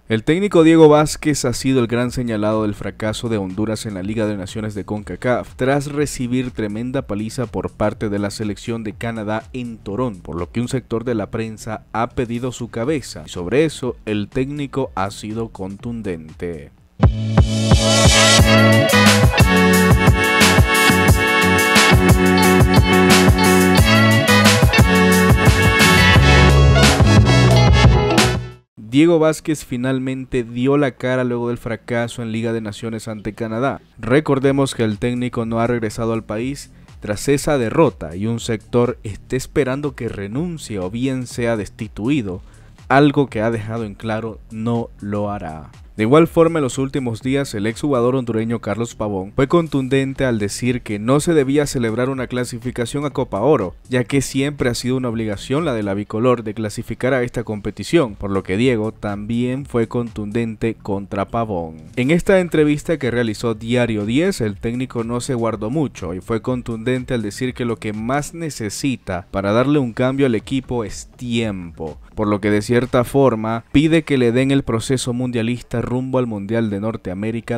El técnico Diego Vázquez ha sido el gran señalado del fracaso de Honduras en la Liga de Naciones de CONCACAF, tras recibir tremenda paliza por parte de la selección de Canadá en Toronto, por lo que un sector de la prensa ha pedido su cabeza, y sobre eso el técnico ha sido contundente. Diego Vázquez finalmente dio la cara luego del fracaso en Liga de Naciones ante Canadá. Recordemos que el técnico no ha regresado al país tras esa derrota y un sector está esperando que renuncie o bien sea destituido, algo que ha dejado en claro no lo hará. De igual forma, en los últimos días, el exjugador hondureño Carlos Pavón fue contundente al decir que no se debía celebrar una clasificación a Copa Oro, ya que siempre ha sido una obligación la de la bicolor de clasificar a esta competición, por lo que Diego también fue contundente contra Pavón. En esta entrevista que realizó Diario 10, el técnico no se guardó mucho y fue contundente al decir que lo que más necesita para darle un cambio al equipo es tiempo, por lo que de cierta forma pide que le den el proceso mundialista rumbo al Mundial de Norteamérica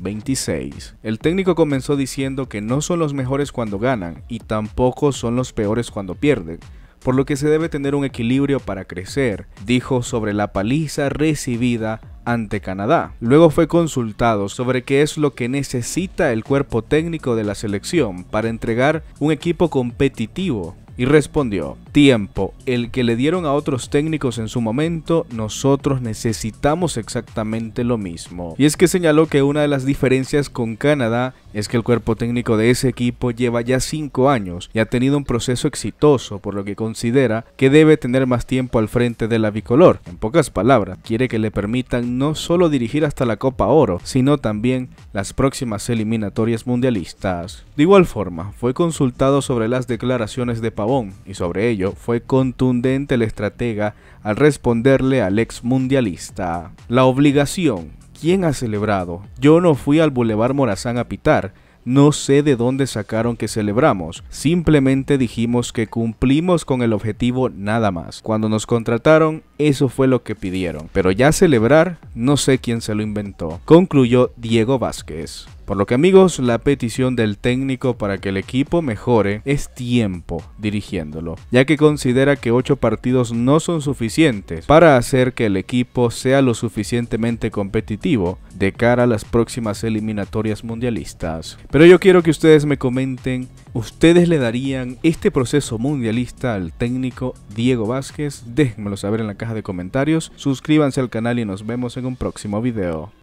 2026. El técnico comenzó diciendo que no son los mejores cuando ganan y tampoco son los peores cuando pierden, por lo que se debe tener un equilibrio para crecer, dijo sobre la paliza recibida ante Canadá. Luego fue consultado sobre qué es lo que necesita el cuerpo técnico de la selección para entregar un equipo competitivo. Y respondió: tiempo, el que le dieron a otros técnicos en su momento, nosotros necesitamos exactamente lo mismo. Y es que señaló que una de las diferencias con Canadá es que el cuerpo técnico de ese equipo lleva ya 5 años y ha tenido un proceso exitoso, por lo que considera que debe tener más tiempo al frente de la bicolor. En pocas palabras, quiere que le permitan no solo dirigir hasta la Copa Oro, sino también las próximas eliminatorias mundialistas. De igual forma, fue consultado sobre las declaraciones de Pavón, y sobre ello fue contundente el estratega al responderle al ex mundialista: la obligación, ¿quién ha celebrado? Yo no fui al Boulevard Morazán a pitar. No sé de dónde sacaron que celebramos, simplemente dijimos que cumplimos con el objetivo nada más. Cuando nos contrataron, eso fue lo que pidieron, pero ya celebrar, no sé quién se lo inventó, concluyó Diego Vázquez. Por lo que, amigos, la petición del técnico para que el equipo mejore es tiempo dirigiéndolo, ya que considera que 8 partidos no son suficientes para hacer que el equipo sea lo suficientemente competitivo de cara a las próximas eliminatorias mundialistas. Pero yo quiero que ustedes me comenten, ¿ustedes le darían este proceso mundialista al técnico Diego Vázquez? Déjenmelo saber en la caja de comentarios, suscríbanse al canal y nos vemos en un próximo video.